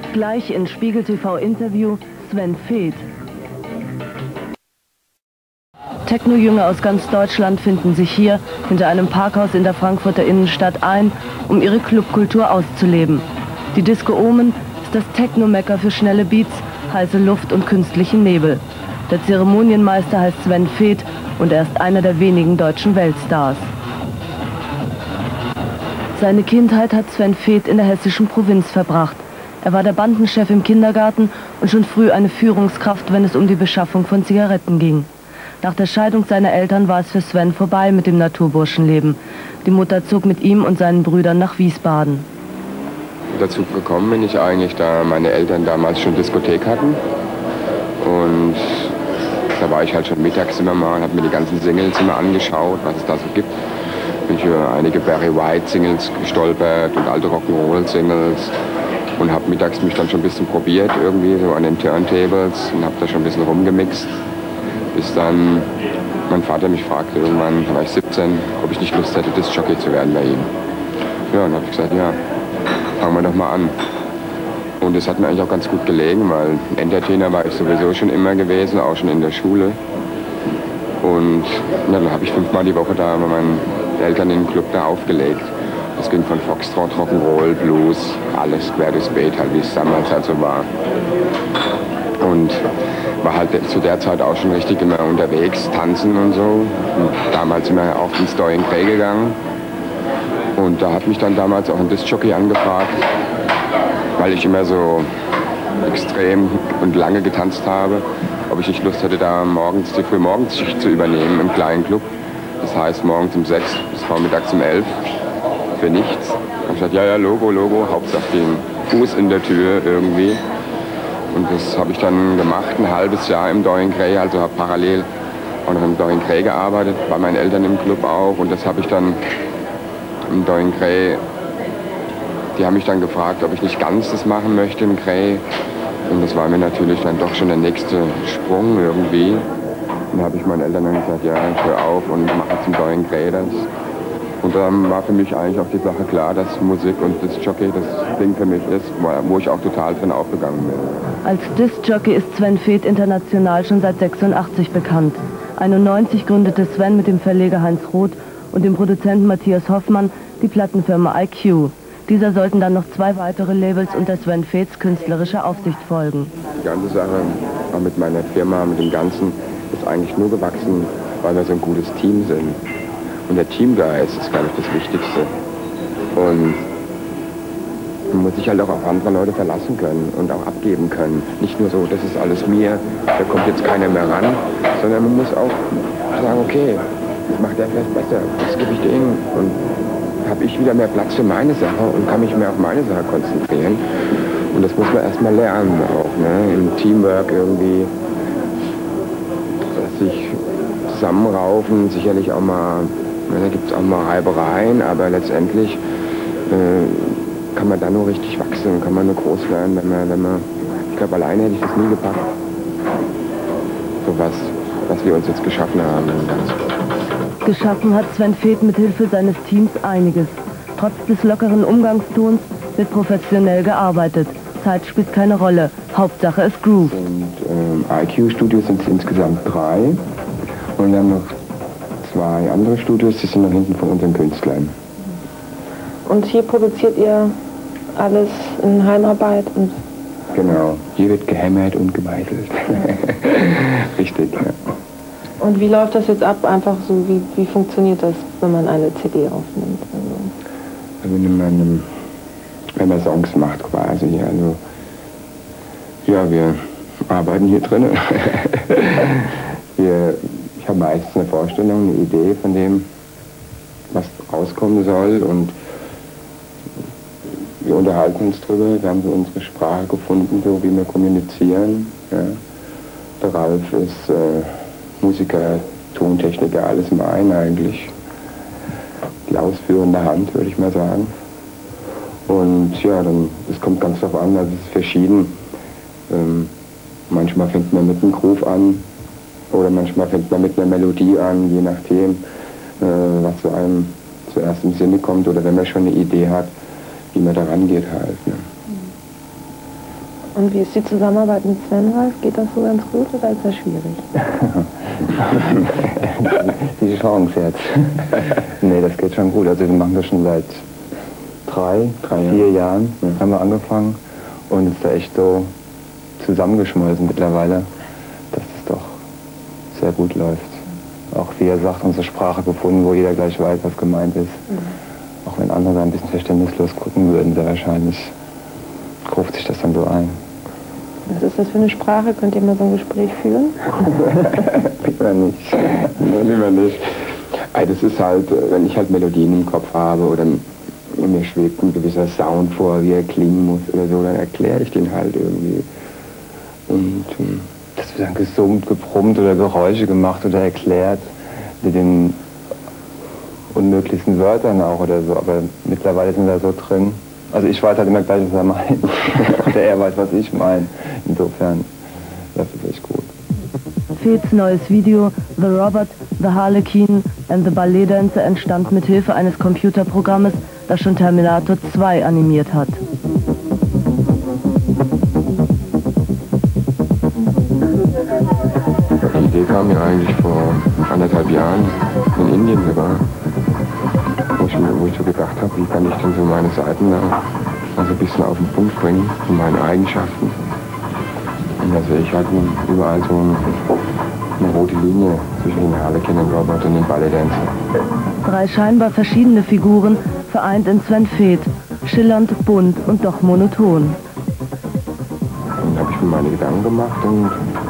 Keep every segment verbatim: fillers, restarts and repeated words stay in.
Gleich in Spiegel T V-Interview Sven Väth. Techno-Jünger aus ganz Deutschland finden sich hier hinter einem Parkhaus in der Frankfurter Innenstadt ein, um ihre Clubkultur auszuleben. Die Disco Omen ist das Techno-Mecker für schnelle Beats, heiße Luft und künstlichen Nebel. Der Zeremonienmeister heißt Sven Väth und er ist einer der wenigen deutschen Weltstars. Seine Kindheit hat Sven Väth in der hessischen Provinz verbracht. Er war der Bandenchef im Kindergarten und schon früh eine Führungskraft, wenn es um die Beschaffung von Zigaretten ging. Nach der Scheidung seiner Eltern war es für Sven vorbei mit dem Naturburschenleben. Die Mutter zog mit ihm und seinen Brüdern nach Wiesbaden. Dazu gekommen bin ich eigentlich, da meine Eltern damals schon Diskothek hatten. Und da war ich halt schon mittags immer mal, habe mir die ganzen Singles immer angeschaut, was es da so gibt. Bin ich über einige Barry White Singles gestolpert und alte Rock'n'Roll Singles. Und habe mittags mich dann schon ein bisschen probiert, irgendwie so an den Turntables und habe da schon ein bisschen rumgemixt. Bis dann mein Vater mich fragte, irgendwann war ich siebzehn, ob ich nicht Lust hätte, Disc-Jockey zu werden bei ihm. Ja, und dann habe ich gesagt, ja, fangen wir doch mal an. Und das hat mir eigentlich auch ganz gut gelegen, weil Entertainer war ich sowieso schon immer gewesen, auch schon in der Schule. Und ja, dann habe ich fünfmal die Woche da bei meinen Eltern im Club da aufgelegt. Das ging von Foxtrot, Rock'n'Roll, Blues, alles quer durchs Beet, halt, wie es damals halt so war. Und war halt zu der Zeit auch schon richtig immer unterwegs, tanzen und so. Und damals immer auch ins Dorian Gray gegangen. Und da hat mich dann damals auch ein Disc-Jockey angefragt, weil ich immer so extrem und lange getanzt habe, ob ich nicht Lust hätte, da morgens die Frühmorgensschicht zu übernehmen im kleinen Club. Das heißt morgens um sechs bis vormittags um elf. Für nichts. Ich habe gesagt, ja, ja, Logo, Logo, Hauptsache den Fuß in der Tür irgendwie. Und das habe ich dann gemacht, ein halbes Jahr im Dorian Gray, also habe parallel auch noch im Dorian Gray gearbeitet, bei meinen Eltern im Club auch. Und das habe ich dann im Dorian Gray, die haben mich dann gefragt, ob ich nicht ganz das machen möchte im Gray. Und das war mir natürlich dann doch schon der nächste Sprung irgendwie. Und da habe ich meinen Eltern dann gesagt, ja, ich höre auf und mache jetzt im Dorian Gray das. Und dann war für mich eigentlich auch die Sache klar, dass Musik und Disc-Jockey das Ding für mich ist, wo ich auch total drin aufgegangen bin. Als Disc-Jockey ist Sven Väth international schon seit sechsundachtzig bekannt. einundneunzig gründete Sven mit dem Verleger Heinz Roth und dem Produzenten Matthias Hoffmann die Plattenfirma I Q. Dieser sollten dann noch zwei weitere Labels unter Sven Väths künstlerischer Aufsicht folgen. Die ganze Sache, auch mit meiner Firma, mit dem Ganzen, ist eigentlich nur gewachsen, weil wir so ein gutes Team sind. Und der Teamgeist ist, glaube ich, das Wichtigste. Und man muss sich halt auch auf andere Leute verlassen können und auch abgeben können. Nicht nur so, das ist alles mir, da kommt jetzt keiner mehr ran, sondern man muss auch sagen, okay, das macht der vielleicht besser, das gebe ich denen. Und habe ich wieder mehr Platz für meine Sache und kann mich mehr auf meine Sache konzentrieren. Und das muss man erstmal lernen auch, ne? Im Teamwork irgendwie sich zusammenraufen, sicherlich auch mal. Da gibt es auch mal Reibereien, aber letztendlich äh, kann man da nur richtig wachsen, kann man nur groß werden, wenn man, wenn man ich glaube, alleine hätte ich das nie gepackt. So was, was wir uns jetzt geschaffen haben. Geschaffen hat Sven Väth mit Hilfe seines Teams einiges. Trotz des lockeren Umgangstons wird professionell gearbeitet. Zeit spielt keine Rolle. Hauptsache es groove. Und ähm, I Q-Studios sind es insgesamt drei. Und wir haben noch zwei andere Studios, die sind noch hinten von unseren Künstlern. Und hier produziert ihr alles in Heimarbeit? Und genau, hier wird gehämmert und gemeißelt. Richtig, ja. Und wie läuft das jetzt ab? Einfach so, wie, wie funktioniert das, wenn man eine C D aufnimmt? Also wenn, man, wenn man Songs macht quasi, also ja, wir arbeiten hier drinnen. wir Ich habe meistens eine Vorstellung, eine Idee von dem, was rauskommen soll, und wir unterhalten uns drüber. Wir haben so unsere Sprache gefunden, so wie wir kommunizieren. Ja. Der Ralf ist äh, Musiker, Tontechniker, alles im einen eigentlich. Die ausführende Hand, würde ich mal sagen. Und ja, dann, das kommt ganz darauf an, also es ist verschieden. Ähm, manchmal fängt man mit einem Groove an, oder manchmal fängt man mit einer Melodie an, je nachdem, äh, was so einem zuerst im Sinne kommt, oder wenn man schon eine Idee hat, wie man da rangeht halt. Ne? Und wie ist die Zusammenarbeit mit Sven, Ralf? Geht das so ganz gut oder ist das schwierig? Die Chance jetzt. Nee, das geht schon gut. Also wir machen das schon seit drei, drei vier Jahren ja. haben wir angefangen und es ist da echt so zusammengeschmolzen mittlerweile, dass es doch sehr gut läuft. Auch wie er sagt, unsere Sprache gefunden, wo jeder gleich weiß, was gemeint ist. Mhm. Auch wenn andere da ein bisschen verständnislos gucken würden, sehr wahrscheinlich ruft sich das dann so ein. Was ist das für eine Sprache? Könnt ihr mal so ein Gespräch führen? Lieber nicht. Lieber nicht. Das ist halt, wenn ich halt Melodien im Kopf habe oder mir schwebt ein gewisser Sound vor, wie er klingen muss oder so, dann erkläre ich den halt irgendwie. Und ähm, das wird dann gesummt, gebrummt oder Geräusche gemacht oder erklärt mit den unmöglichsten Wörtern auch oder so, aber mittlerweile sind wir da so drin. Also ich weiß halt immer gleich, was er meint. Oder er weiß, was ich meine. Insofern, das ist echt gut. Feds neues Video The Robot, The Harlequin and the Ballet Dancer entstand mit Hilfe eines Computerprogrammes, das schon Terminator zwei animiert hat. Die Idee kam mir eigentlich vor anderthalb Jahren in Indien sogar. Wo ich, wo ich so gedacht habe, wie kann ich denn so meine Seiten da also ein bisschen auf den Punkt bringen, von meinen Eigenschaften. Und da sehe ich halt überall so ein, eine rote Linie zwischen den Harlequin und Robot und den Ballet Dancer. Drei scheinbar verschiedene Figuren vereint in Sven Feth, schillernd, bunt und doch monoton. Dann habe ich mir meine Gedanken gemacht und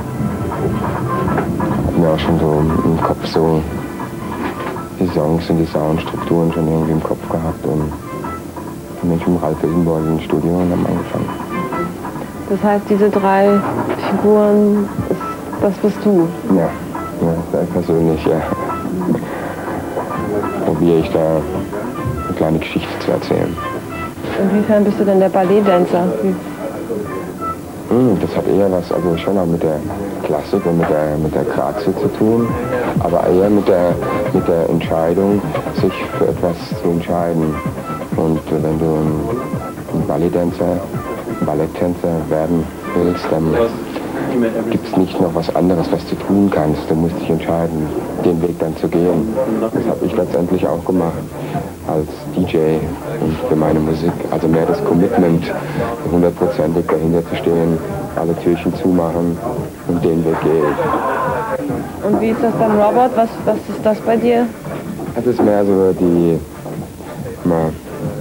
habe mir auch schon so im Kopf so die Songs und die Soundstrukturen schon irgendwie im Kopf gehabt und bin ich mit Ralf Ilsenborg ins Studio und haben angefangen. Das heißt, diese drei Figuren, das bist du? Ja, ja, sehr persönlich, ja. Probiere ich da eine kleine Geschichte zu erzählen. Inwiefern bist du denn der Balletdancer? Das hat eher was, also schon auch mit der Klassik und mit der, mit der Grazie zu tun, aber eher mit der, mit der Entscheidung, sich für etwas zu entscheiden. Und wenn du ein Balletdancer, Balletttänzer werden willst, dann gibt es nicht noch was anderes, was du tun kannst. Du musst dich entscheiden, den Weg dann zu gehen. Das habe ich letztendlich auch gemacht als D J und für meine Musik. Also mehr das Commitment, hundertprozentig dahinter zu stehen, alle Türchen zumachen und den Weg gehe ich. Und wie ist das beim Robot? Was, was ist das bei dir? Das ist mehr so die, mal,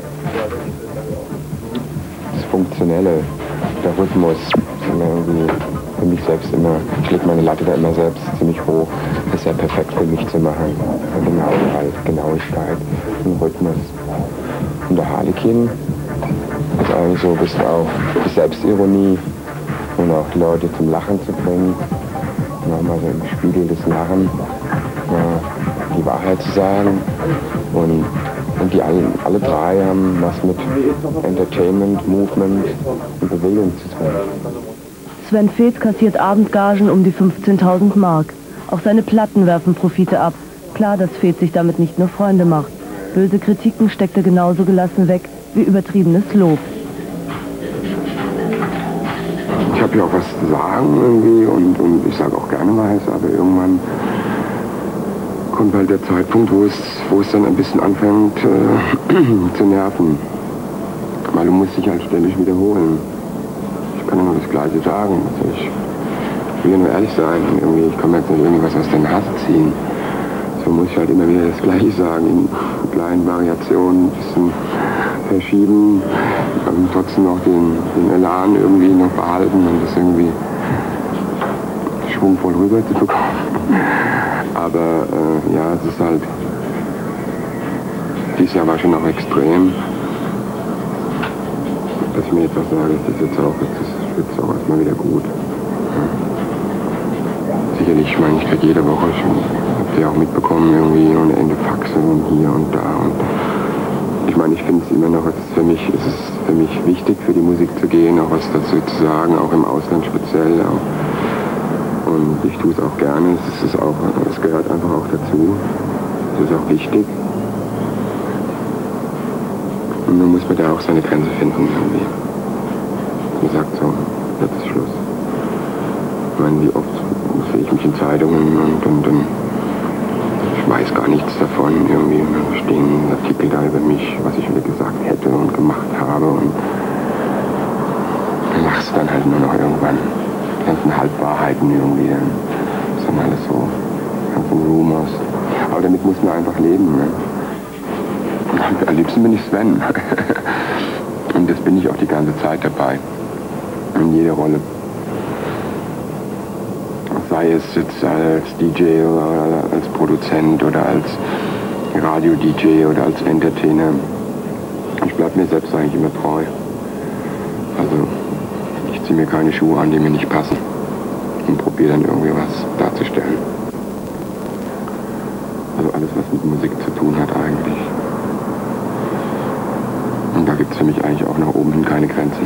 das Funktionelle, der Rhythmus. Irgendwie für mich selbst immer, ich lege meine Latte da immer selbst ziemlich hoch. Das ist ja perfekt für mich zu machen. Genauigkeit, Genauigkeit, und Rhythmus. Und der Harlequin ist eigentlich so ein bisschen auch die Selbstironie und auch die Leute zum Lachen zu bringen. Und auch mal so im Spiegel des Lachen ja, die Wahrheit zu sagen. Und, und die alle, alle drei haben was mit Entertainment, Movement und Bewegung zu tun. Sven Feth kassiert Abendgagen um die fünfzehntausend Mark. Auch seine Platten werfen Profite ab. Klar, dass Feth sich damit nicht nur Freunde macht. Böse Kritiken steckt er genauso gelassen weg wie übertriebenes Lob. Ich habe ja auch was zu sagen irgendwie und, und ich sage auch gerne was, aber irgendwann kommt halt der Zeitpunkt, wo es, wo es dann ein bisschen anfängt äh, zu nerven. Weil du musst dich halt ständig wiederholen. Ich kann ja nur das Gleiche sagen. Also ich will ja nur ehrlich sein. Irgendwie, ich kann mir jetzt nicht irgendwas aus der Nase ziehen. So muss ich halt immer wieder das Gleiche sagen, in kleinen Variationen, ein bisschen verschieben, und trotzdem noch den, den Elan irgendwie noch behalten und das irgendwie schwungvoll rüber zu bekommen. Aber äh, ja, es ist halt, dieses Jahr war schon noch extrem. Dass ich mir jetzt auch sage, das ist jetzt auch, das ist jetzt auch erstmal wieder gut. Ja. Sicherlich, ich meine, ich kriege jede Woche schon, habt ihr auch mitbekommen, irgendwie ohne Ende Faxe und hier und da. Und ich meine, ich finde es immer noch, es ist für mich, es ist für mich wichtig, für die Musik zu gehen, auch was dazu zu sagen, auch im Ausland speziell. Auch. Und ich tue es auch gerne, es ist auch, es gehört einfach auch dazu. Es ist auch wichtig. Und dann muss man da auch seine Grenze finden irgendwie. Wie gesagt, so, meine, wie oft sehe ich mich in Zeitungen und, und, und ich weiß gar nichts davon. Irgendwie stehen Artikel da über mich, was ich mir gesagt hätte und gemacht habe. Und dann machst du dann halt nur noch irgendwann. Die ganzen Halbwahrheiten irgendwie. Das sind alles so ganzen Rumors. Aber damit muss man einfach leben. Ne? Am liebsten bin ich Sven. Und das bin ich auch die ganze Zeit dabei. In jeder Rolle. Sei es jetzt als D J oder als Produzent oder als Radio-D J oder als Entertainer. Ich bleibe mir selbst eigentlich immer treu. Also ich ziehe mir keine Schuhe an, die mir nicht passen. Und probiere dann irgendwie was darzustellen. Also alles, was mit Musik zu tun hat eigentlich. Und da gibt es für mich eigentlich auch nach oben hin keine Grenzen.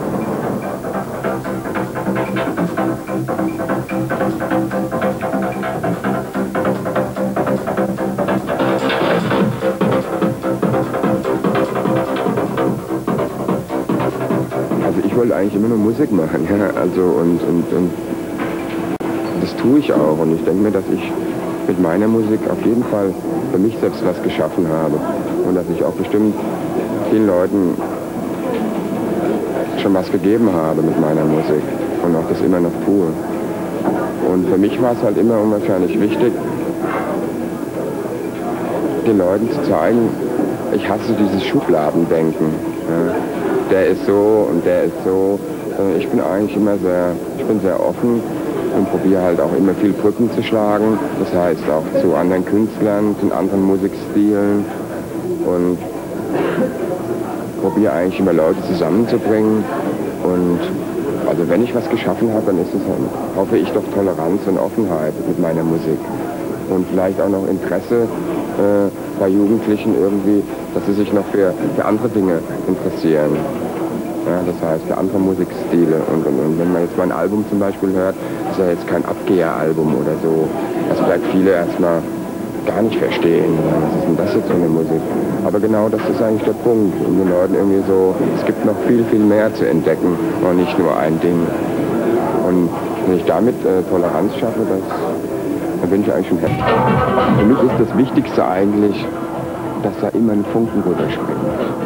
Also ich wollte eigentlich immer nur Musik machen, ja, also und, und, und das tue ich auch und ich denke mir, dass ich mit meiner Musik auf jeden Fall für mich selbst was geschaffen habe und dass ich auch bestimmt vielen Leuten schon was gegeben habe mit meiner Musik und auch das immer noch tue. Und für mich war es halt immer unwahrscheinlich wichtig, den Leuten zu zeigen, ich hasse dieses Schubladendenken. Ja. Der ist so und der ist so. Ich bin eigentlich immer sehr, ich bin sehr offen und probiere halt auch immer viel Brücken zu schlagen. Das heißt auch zu anderen Künstlern, zu anderen Musikstilen und probiere eigentlich immer Leute zusammenzubringen. Und also wenn ich was geschaffen habe, dann ist es, hoffe ich, doch Toleranz und Offenheit mit meiner Musik. Und vielleicht auch noch Interesse äh, bei Jugendlichen irgendwie, dass sie sich noch für, für andere Dinge interessieren. Ja, das heißt, für andere Musikstile. Und, und, und wenn man jetzt mein Album zum Beispiel hört, ist ja jetzt kein Abgeher-Album oder so. Das vielleicht viele erstmal gar nicht verstehen. Was ist denn das jetzt für eine Musik? Aber genau das ist eigentlich der Punkt. Um den Leuten irgendwie so, es gibt noch viel, viel mehr zu entdecken und nicht nur ein Ding. Und wenn ich damit äh, Toleranz schaffe, das, dann bin ich eigentlich schon happy. Für mich ist das Wichtigste eigentlich, dass da immer ein Funken rüberspringt.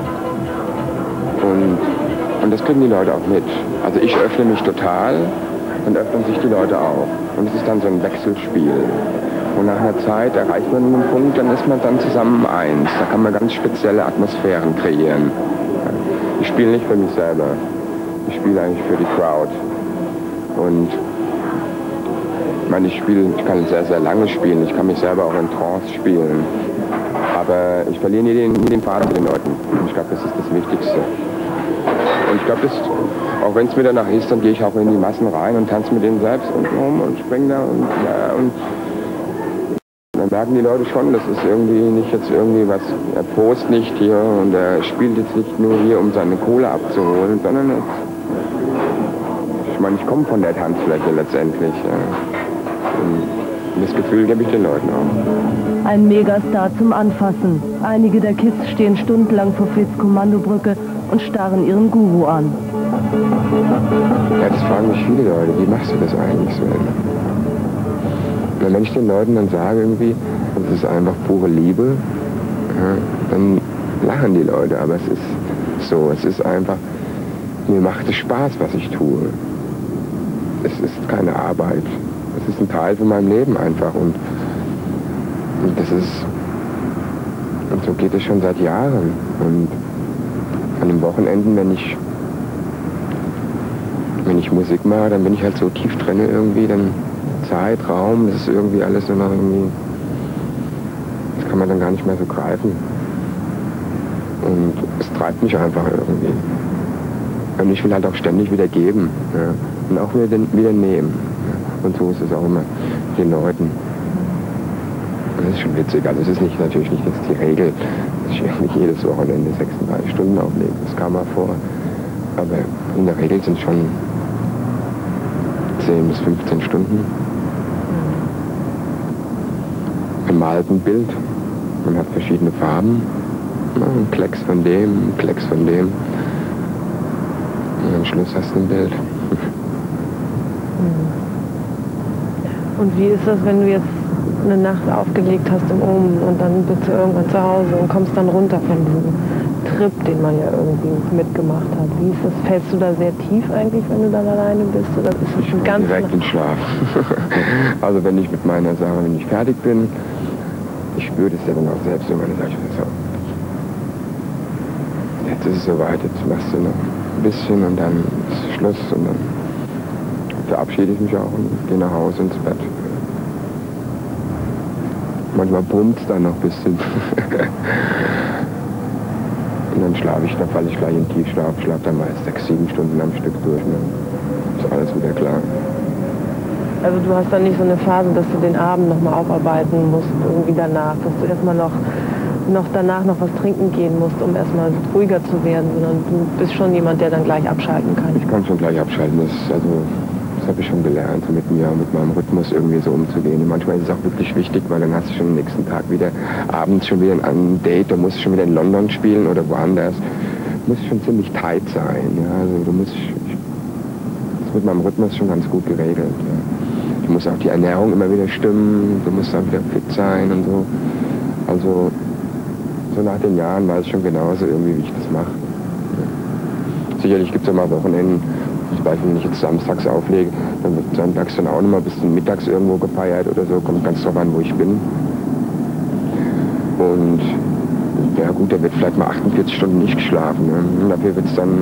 Und, und das kriegen die Leute auch mit. Also ich öffne mich total und öffnen sich die Leute auch. Und es ist dann so ein Wechselspiel. Und nach einer Zeit erreicht man einen Punkt, dann ist man dann zusammen eins. Da kann man ganz spezielle Atmosphären kreieren. Ich spiele nicht für mich selber. Ich spiele eigentlich für die Crowd. Und ich meine, ich spiele, ich kann sehr, sehr lange spielen. Ich kann mich selber auch in Trance spielen. Aber ich verliere nie den, nie den Faden zu den Leuten. Und ich glaube, das ist das Wichtigste. Und ich glaube, auch wenn es mir danach ist, dann gehe ich auch in die Massen rein und tanze mit denen selbst und rum und springe da und ja, und dann merken die Leute schon, das ist irgendwie nicht jetzt irgendwie was, er post nicht hier und er spielt jetzt nicht nur hier, um seine Kohle abzuholen, sondern jetzt, ich meine, ich komme von der Tanzfläche letztendlich. Ja. Und das Gefühl gebe ich den Leuten auch. Ein Megastar zum Anfassen. Einige der Kids stehen stundenlang vor Fritz Kommandobrücke und starren ihren Guru an. Ja, das fragen mich viele Leute, wie machst du das eigentlich, Sven? Wenn ich den Leuten dann sage irgendwie, das ist einfach pure Liebe, ja, dann lachen die Leute, aber es ist so, es ist einfach, mir macht es Spaß, was ich tue. Es ist keine Arbeit, es ist ein Teil von meinem Leben einfach und, und das ist, und so geht es schon seit Jahren und an den Wochenenden, wenn ich, wenn ich Musik mache, dann bin ich halt so tief drin irgendwie, dann Zeit, Raum, das ist irgendwie alles nur noch irgendwie, das kann man dann gar nicht mehr so greifen. Und es treibt mich einfach irgendwie. Und ich will halt auch ständig wieder geben, ja. Und auch wieder, wieder nehmen. Ja. Und so ist es auch immer mit den Leuten. Und das ist schon witzig, also es ist nicht, natürlich nicht jetzt die Regel, dass ich irgendwie jedes Wochenende sechsunddreißig Stunden auflege, das kam mal vor. Aber in der Regel sind es schon zehn bis fünfzehn Stunden. Man malt ein Bild, man hat verschiedene Farben, ein Klecks von dem, ein Klecks von dem und am Schluss hast du ein Bild. Und wie ist das, wenn du jetzt eine Nacht aufgelegt hast im Omen und dann bist du irgendwann zu Hause und kommst dann runter von diesem Trip, den man ja irgendwie mitgemacht hat? Wie ist das? Fällst du da sehr tief eigentlich, wenn du dann alleine bist? Oder ist es ich ganz direkt in Schlaf. Also wenn ich mit meiner Sache, wenn ich fertig bin, ich spüre das ja dann auch selbst, wenn meine Sache so. Jetzt ist es soweit, jetzt machst du noch ein bisschen und dann ist Schluss und dann verabschiede ich mich auch und gehe nach Hause ins Bett. Manchmal brummt es dann noch ein bisschen. Und dann schlafe ich, dann falle ich gleich in Tiefschlaf, schlafe dann meist sechs, sieben Stunden am Stück durch. Und dann ist alles wieder klar. Also du hast dann nicht so eine Phase, dass du den Abend nochmal aufarbeiten musst, irgendwie danach, dass du erstmal noch, noch danach noch was trinken gehen musst, um erstmal ruhiger zu werden, sondern du bist schon jemand, der dann gleich abschalten kann. Ich kann schon gleich abschalten, das, also, das habe ich schon gelernt, mit mir, mit meinem Rhythmus irgendwie so umzugehen. Und manchmal ist es auch wirklich wichtig, weil dann hast du schon am nächsten Tag wieder, abends schon wieder ein Date, du musst schon wieder in London spielen oder woanders. Du musst schon ziemlich tight sein, ja, also du musst, ich, das ist mit meinem Rhythmus schon ganz gut geregelt, ja. Du musst auch die Ernährung immer wieder stimmen, du musst auch wieder fit sein und so. Also, so nach den Jahren weiß ich schon genauso irgendwie, wie ich das mache. Ja. Sicherlich gibt es auch mal Wochenenden, zum Beispiel, wenn ich jetzt samstags auflege, dann wird sonntags dann auch noch mal bis mittags irgendwo gefeiert oder so, kommt ganz drauf an, wo ich bin. Und ja gut, da wird vielleicht mal achtundvierzig Stunden nicht geschlafen. Ne? Und dafür wird es dann,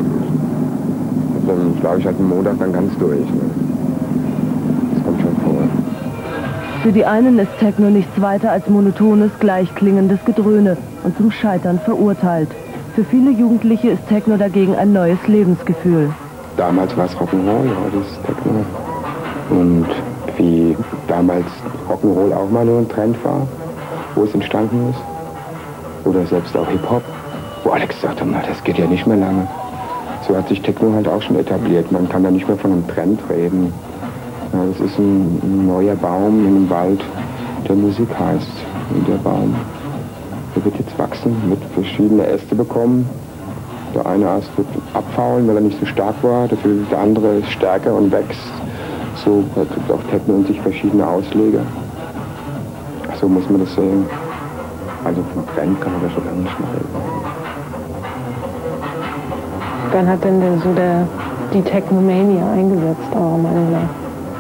dann schlafe ich halt am Montag dann ganz durch. Ne? Das kommt schon vor. Für die einen ist Techno nichts weiter als monotones, gleichklingendes Gedröhne und zum Scheitern verurteilt. Für viele Jugendliche ist Techno dagegen ein neues Lebensgefühl. Damals war es Rock'n'Roll, heute ist es Techno. Und wie damals Rock'n'Roll auch mal nur ein Trend war, wo es entstanden ist. Oder selbst auch Hip-Hop, wo alle gesagt haben, na, das geht ja nicht mehr lange. So hat sich Techno halt auch schon etabliert. Man kann da nicht mehr von einem Trend reden. Ja, das ist ein, ein neuer Baum in einem Wald, der Musik heißt. Und der Baum, der wird jetzt wachsen, wird verschiedene Äste bekommen. Der eine Ast wird abfaulen, weil er nicht so stark war. Dafür der andere ist stärker und wächst. So hat auch Techno in sich verschiedene Ausleger. So muss man das sehen. Also vom Trend kann man das schon lange nicht mehr reden. Wann hat denn der, so der, die Technomania eingesetzt, eurer Meinung nach?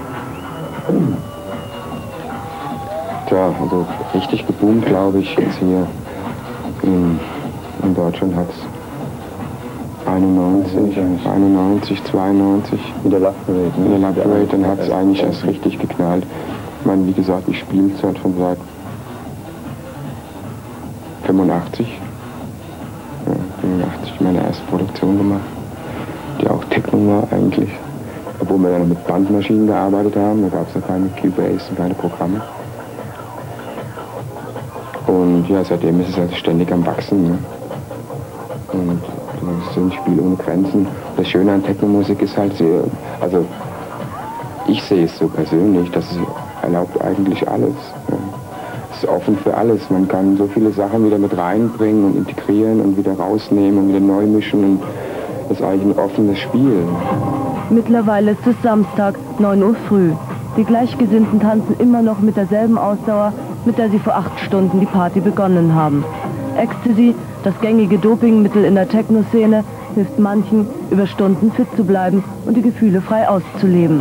Tja, also richtig geboomt, glaube ich, jetzt hier in, in Deutschland hat es einundneunzig, einundneunzig, zweiundneunzig. Mit der Love Parade. Mit der Love Parade, dann hat es eigentlich erst richtig geknallt. Ich meine, wie gesagt, ich spiele es halt schon seit fünfundachtzig. Ja, fünfundachtzig meine erste Produktion gemacht, die auch Techno war eigentlich. Obwohl wir dann mit Bandmaschinen gearbeitet haben, da gab es noch keine Cubase und keine Programme. Und ja, seitdem ist es halt ständig am Wachsen. Ne? Und das ist so ein Spiel ohne Grenzen. Das Schöne an Techno-Musik ist halt sehr, also ich sehe es so persönlich, dass es erlaubt eigentlich alles. Ja. Es ist offen für alles. Man kann so viele Sachen wieder mit reinbringen und integrieren und wieder rausnehmen und wieder neu mischen. Und das ist eigentlich ein offenes Spiel. Mittlerweile ist es Samstag, neun Uhr früh. Die Gleichgesinnten tanzen immer noch mit derselben Ausdauer, mit der sie vor acht Stunden die Party begonnen haben. Ecstasy, das gängige Dopingmittel in der Techno-Szene, hilft manchen, über Stunden fit zu bleiben und die Gefühle frei auszuleben.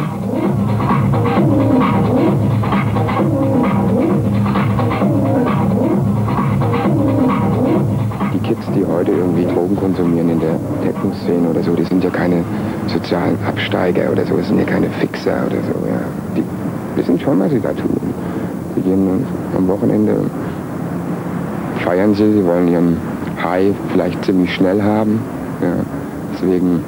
Die Kids, die heute irgendwie Drogen konsumieren in der Techno-Szene oder so, die sind ja keine sozialen Absteiger oder so, das sind ja keine Fixer oder so. Ja. Die wissen schon, was sie da tun. Sie gehen am Wochenende, feiern sie, sie wollen ihren High vielleicht ziemlich schnell haben. Ja. Deswegen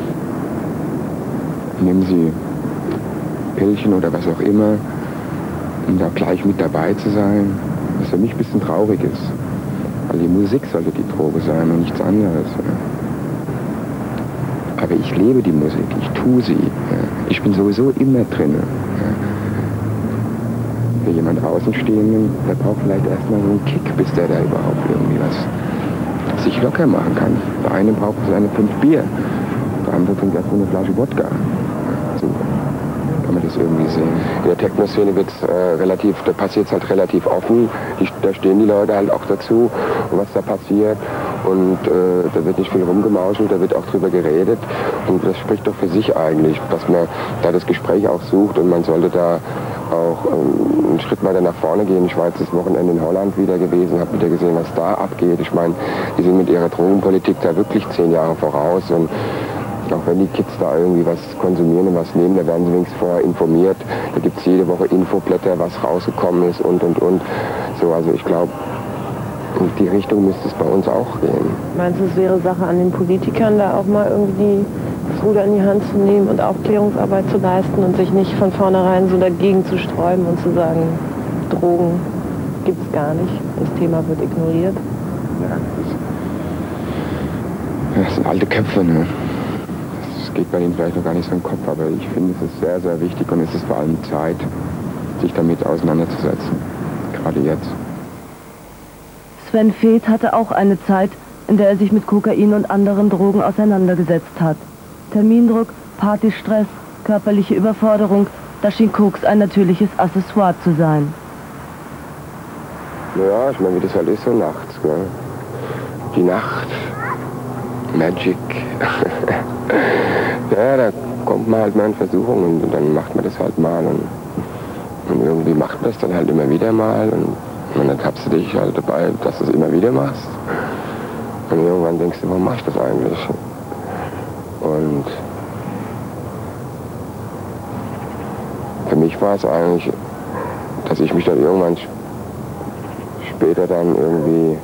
nehmen sie Pillchen oder was auch immer, um da gleich mit dabei zu sein, was für mich ein bisschen traurig ist. Weil die Musik sollte die Droge sein und nichts anderes. Ja. Aber ich lebe die Musik, ich tue sie. Ja. Ich bin sowieso immer drin. Ja. Für jemand Außenstehenden, der braucht vielleicht erstmal so einen Kick, bis der da überhaupt irgendwie was sich locker machen kann. Der eine braucht seine fünf Bier, der andere trinkt erst eine Flasche Wodka. So. kann man das irgendwie sehen. In der Techno-Szene wird es äh, relativ, da passiert es halt relativ offen. Die, da stehen die Leute halt auch dazu, was da passiert. Und äh, da wird nicht viel rumgemauschelt, da wird auch drüber geredet. Und das spricht doch für sich eigentlich, dass man da das Gespräch auch sucht und man sollte da auch ähm, einen Schritt weiter nach vorne gehen. Ich war jetzt das Wochenende in Holland wieder gewesen, habe wieder gesehen, was da abgeht. Ich meine, die sind mit ihrer Drogenpolitik da wirklich zehn Jahre voraus. Und auch wenn die Kids da irgendwie was konsumieren und was nehmen, da werden sie wenigstens vorher informiert. Da gibt es jede Woche Infoblätter, was rausgekommen ist und, und, und. So, also ich glaube, in die Richtung müsste es bei uns auch gehen. Meinst du, es wäre Sache an den Politikern, da auch mal irgendwie das Ruder in die Hand zu nehmen und Aufklärungsarbeit zu leisten und sich nicht von vornherein so dagegen zu sträuben und zu sagen, Drogen gibt es gar nicht, das Thema wird ignoriert? Ja, das, das sind alte Köpfe, ne? Das geht bei ihnen vielleicht noch gar nicht so im Kopf, aber ich finde, es ist sehr, sehr wichtig und es ist vor allem Zeit, sich damit auseinanderzusetzen. Gerade jetzt. Sven Väth hatte auch eine Zeit, in der er sich mit Kokain und anderen Drogen auseinandergesetzt hat. Termindruck, Partystress, körperliche Überforderung, da schien Koks ein natürliches Accessoire zu sein. Ja, ich meine, wie das halt ist so nachts, gell? Die Nacht, Magic. Ja, da kommt man halt mal in Versuchung und dann macht man das halt mal und, und irgendwie macht man das dann halt immer wieder mal und, und dann tappst du dich halt dabei, dass du es immer wieder machst. Und irgendwann denkst du, warum mach ich das eigentlich? Und für mich war es eigentlich, dass ich mich dann irgendwann später dann irgendwie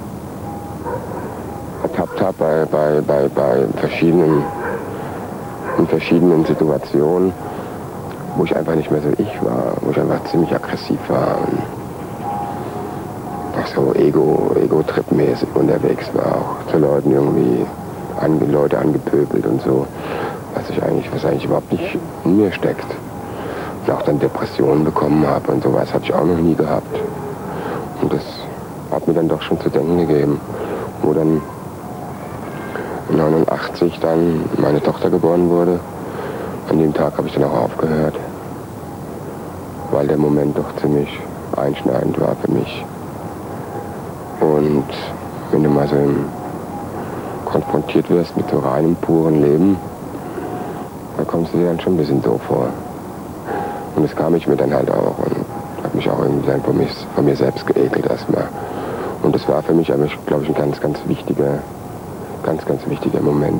ertappt habe bei, bei, bei, bei verschiedenen, in verschiedenen Situationen, wo ich einfach nicht mehr so ich war, wo ich einfach ziemlich aggressiv war und auch so Ego, Ego-Trip-mäßig unterwegs war, auch zu Leuten irgendwie, an, Leute angepöbelt und so, was ich eigentlich, was eigentlich überhaupt nicht in mir steckt. Und auch dann Depressionen bekommen habe und sowas hatte ich auch noch nie gehabt. Und das hat mir dann doch schon zu denken gegeben, wo dann neunundachtzig dann meine Tochter geboren wurde. An dem Tag habe ich dann auch aufgehört, weil der Moment doch ziemlich einschneidend war für mich. Und wenn du mal so im, konfrontiert wirst mit so reinem, puren Leben, dann kommst du dir dann schon ein bisschen doof vor. Und das kam ich mir dann halt auch und habe mich auch irgendwie dann von, mich, von mir selbst geekelt erstmal. Und das war für mich aber, glaube ich, ein ganz, ganz wichtiger, ganz, ganz wichtiger Moment.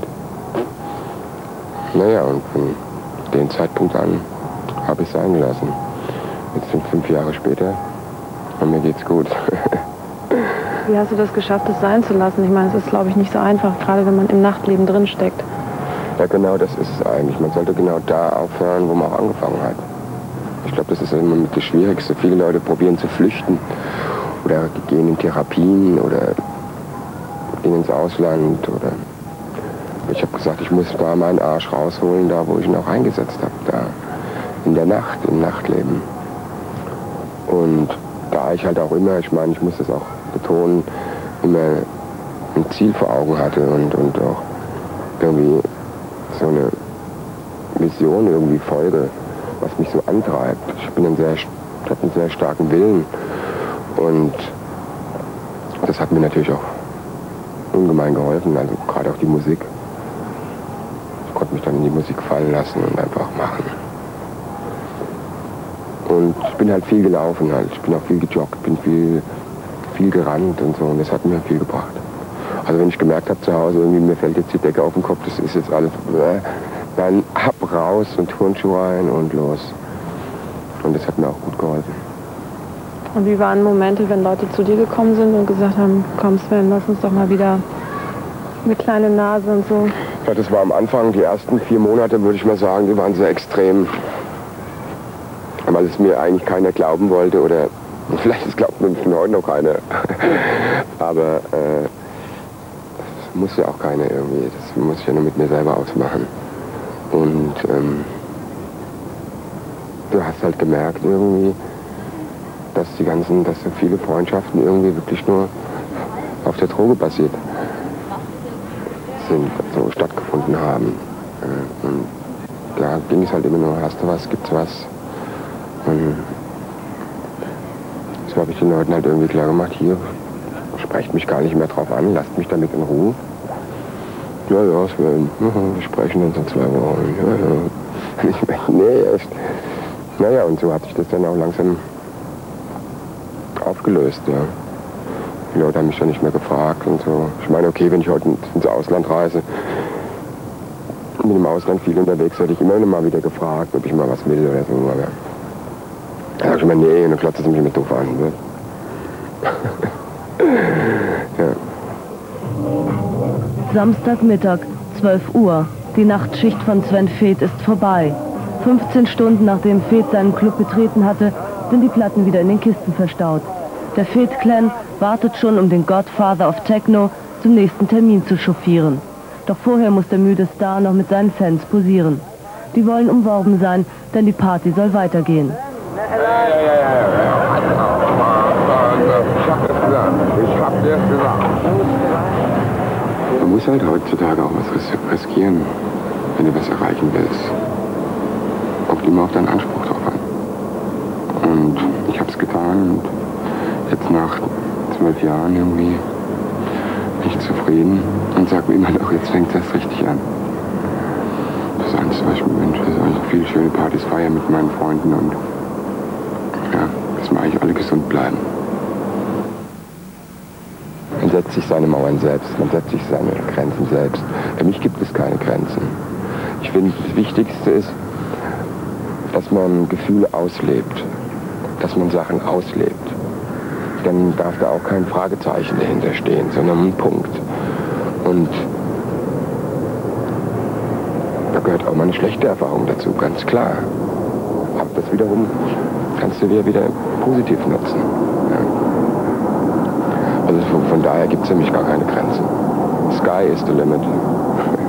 Naja, und von dem Zeitpunkt an habe ich es sein gelassen. Jetzt sind fünf Jahre später und mir geht's gut. Wie hast du das geschafft, es sein zu lassen? Ich meine, es ist, glaube ich, nicht so einfach, gerade wenn man im Nachtleben drin steckt. Ja, genau, das ist es eigentlich. Man sollte genau da aufhören, wo man auch angefangen hat. Ich glaube, das ist immer mit das Schwierigste. Viele Leute probieren zu flüchten oder gehen in Therapien oder gehen ins Ausland. Oder ich habe gesagt, ich muss da meinen Arsch rausholen, da wo ich ihn auch eingesetzt habe, da in der Nacht, im Nachtleben. Und da ich halt auch immer, ich meine, ich muss das auch betonen, immer ein Ziel vor Augen hatte und, und auch irgendwie so eine Vision irgendwie folge, was mich so antreibt. Ich bin ein sehr, ich habe einen sehr starken Willen und das hat mir natürlich auch ungemein geholfen, also gerade auch die Musik. Ich konnte mich dann in die Musik fallen lassen und einfach machen. Und ich bin halt viel gelaufen halt, ich bin auch viel gejoggt, bin viel, viel gerannt und so und das hat mir viel gebracht. Also wenn ich gemerkt habe zu Hause, irgendwie mir fällt jetzt die Decke auf den Kopf, das ist jetzt alles, dann ab raus und Turnschuhe rein und los. Und das hat mir auch gut geholfen. Und wie waren Momente, wenn Leute zu dir gekommen sind und gesagt haben, komm Sven, lass uns doch mal wieder eine kleine Nase und so? Ja, das war am Anfang, die ersten vier Monate, würde ich mal sagen, die waren sehr extrem. Weil es mir eigentlich keiner glauben wollte oder vielleicht es glaubt mir von heute noch keiner. Aber äh, das muss ja auch keiner irgendwie, das muss ich ja nur mit mir selber ausmachen. Und ähm, du hast halt gemerkt irgendwie, dass die ganzen, dass so viele Freundschaften irgendwie wirklich nur auf der Droge basiert sind, so stattgefunden haben. Und ja, ging es halt immer nur, hast du was, gibt's was. Und so habe ich den Leuten halt irgendwie klar gemacht, hier, sprecht mich gar nicht mehr drauf an, lasst mich damit in Ruhe. Ja, ja, Sven, wir sprechen uns in zwei Wochen. Ja, ja. Ich meine, nee, echt. Naja, und so hat sich das dann auch langsam aufgelöst, ja. Die Leute haben mich dann nicht mehr gefragt und so. Ich meine, okay, wenn ich heute ins Ausland reise, bin im Ausland viel unterwegs, werde ich immer noch mal wieder gefragt, ob ich mal was will oder so. Aber da sag ich immer, nee, und dann klotzt es mich mit doof an. Ne? Ja. Samstagmittag, zwölf Uhr. Die Nachtschicht von Sven Väth ist vorbei. fünfzehn Stunden nachdem Väth seinen Club betreten hatte, sind die Platten wieder in den Kisten verstaut. Der Väth-Clan wartet schon, um den Godfather of Techno zum nächsten Termin zu chauffieren. Doch vorher muss der müde Star noch mit seinen Fans posieren. Die wollen umworben sein, denn die Party soll weitergehen. Ja, ja, ja, ja. Ich hab das gesagt. Ich hab das gesagt. Man muss halt heutzutage auch was ris riskieren, wenn du was erreichen willst. Kommt immer auf deinen Anspruch drauf an. Und ich hab's getan und jetzt nach zwölf Jahren irgendwie bin ich zufrieden und sag mir immer noch, jetzt fängt das richtig an. Das ist alles, was ich mir wünsche, dass ich viele schöne Partys feiern mit meinen Freunden und ja, dass wir eigentlich alle gesund bleiben. Man setzt sich seine Mauern selbst, man setzt sich seine Grenzen selbst. Für mich gibt es keine Grenzen. Ich finde, das Wichtigste ist, dass man Gefühle auslebt, dass man Sachen auslebt. Dann darf da auch kein Fragezeichen dahinter stehen, sondern ein Punkt. Und da gehört auch mal eine schlechte Erfahrung dazu, ganz klar. Aber das wiederum kannst du wieder, wieder positiv nutzen. Ja. Also von, von daher gibt es für mich gar keine Grenzen. Sky is the limit.